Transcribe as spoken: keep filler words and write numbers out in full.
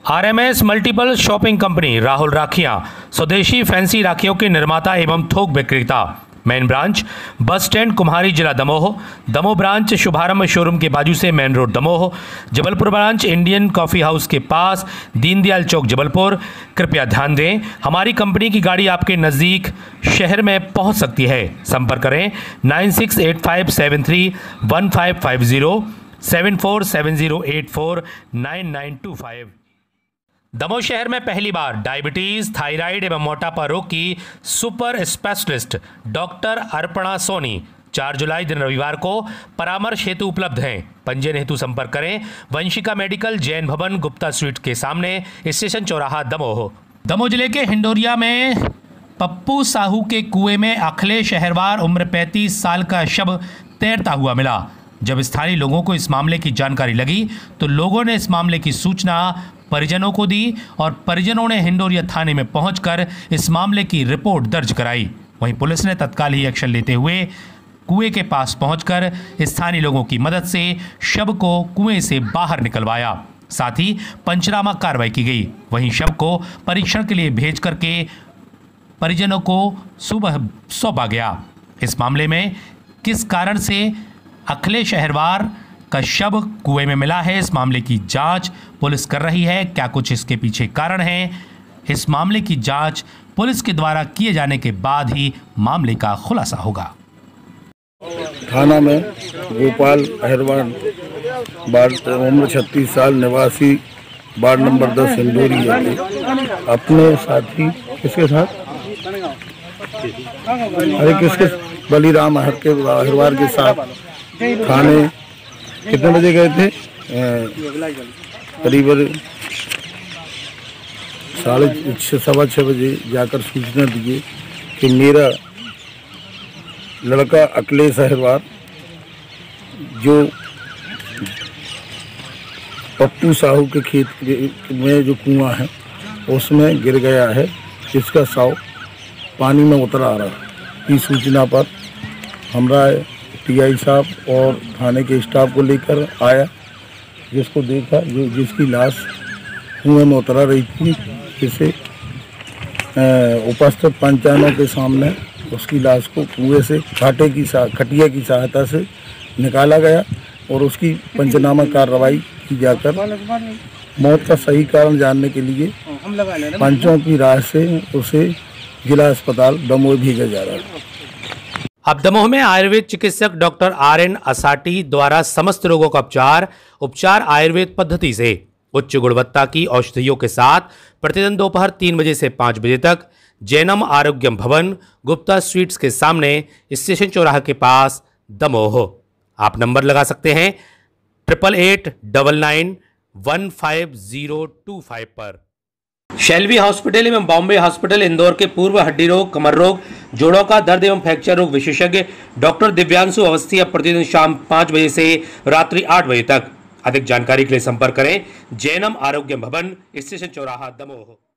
RMS multiple shopping company Rahul राखियां स्वदेशी fancy राखियों के निर्माता एवं थोक विक्रेता। Main branch bus stand Kumhari, जिला दमोह। दमोह ब्रांच शुभारंभ शोरूम के बाजू से main road Damoh. Jabalpur branch Indian coffee house के पास, दीनदयाल चौक, जबलपुर। कृपया ध्यान दें, हमारी कंपनी की गाड़ी आपके नज़दीक शहर में पहुंच सकती है। संपर्क करें nine six eight five seven three one five five zero, seven four seven zero eight four nine nine two five. Damoh शहर में पहली बार डायबिटीज, थायराइड एवं मोटापा रोग की super specialist doctor Arpana Soni चार जुलाई दिन रविवार को परामर्श हेतु उपलब्ध हैं। पंजीयन हेतु संपर्क करें वंशिका मेडिकल, जैन भवन, गुप्ता स्वीट के सामने, स्टेशन चौराहा, दमोह। दमोह जिले के हिंडोरिया में पप्पू साहू के कुएं में अखिलेश अहिरवार उम्र पैंतीस साल का शव तैरता हुआ मिला। जब स्थानीय लोगों को इस मामले की जानकारी लगी तो लोगों ने इस मामले की सूचना परिजनों को दी और परिजनों ने हिंडोरिया थाने में पहुंचकर इस मामले की रिपोर्ट दर्ज कराई। वहीं पुलिस ने तत्काल ही एक्शन लेते हुए कुएं के पास पहुंचकर स्थानीय लोगों की मदद से शव को कुएं से बाहर निकलवाया। साथ ही पंचनामा कार्रवाई की गई। वहीं शव को परीक्षण के लिए भेज करके परिजनों को सुबह सौंपा गया। इस मामले में किस कारण से अखिलेश अहिरवार का शव कुएं में मिला है, इस मामले की जांच पुलिस कर रही है। क्या कुछ इसके पीछे कारण है, इस मामले की जांच पुलिस के द्वारा किए जाने के बाद ही मामले का खुलासा होगा। थाना में गोपाल अहिरवार, उम्र छत्तीस साल, निवासी वार्ड नंबर दस, हिंडोरी, अपने साथी किसके साथ अरे किसके बलीराम अहिरवार के साथ थाने कितने बजे गए थे? करीब साढ़े छः सवा छः बजे जाकर सूचना दिए कि मेरा लड़का अखिलेश अहिरवार जो पप्पू साहू के खेत में जो कुआं है उसमें गिर गया है, जिसका शव पानी में उतर आ रहा की सूचना पर हमरा टीआई साहब और थाने के स्टाफ को लेकर आया, जिसको देखा, जो जिसकी लाश कुएं में उतरा रही थी, जिसे उपस्थित पंचायतों के सामने उसकी लाश को कुएं से कांटे की खटिया की सहायता से निकाला गया और उसकी पंचनामा कार्रवाई की जाकर मौत का सही कारण जानने के लिए पंचों की राय से उसे जिला अस्पताल दमोह भेजा जा रहा है। अब दमोह में आयुर्वेद चिकित्सक डॉक्टर आर एन असाटी द्वारा समस्त रोगों का उपचार उपचार आयुर्वेद पद्धति से उच्च गुणवत्ता की औषधियों के साथ प्रतिदिन दोपहर तीन बजे से पाँच बजे तक जैनम आरोग्यम भवन, गुप्ता स्वीट्स के सामने, स्टेशन चौराहा के पास, दमोह। आप नंबर लगा सकते हैं triple eight double nine one five zero two five पर। शेल्वी हॉस्पिटल एवं बॉम्बे हॉस्पिटल इंदौर के पूर्व हड्डी रोग, कमर रोग, जोड़ों का दर्द एवं फ्रैक्चर रोग विशेषज्ञ डॉक्टर दिव्यांशु अवस्थी अब प्रतिदिन शाम पाँच बजे से रात्रि आठ बजे तक। अधिक जानकारी के लिए संपर्क करें जैनम आरोग्य भवन, स्टेशन चौराहा, दमोह।